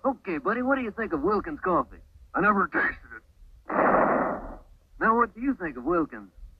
Okay, buddy, what do you think of Wilkins coffee? I never tasted it. Now, what do you think of Wilkins?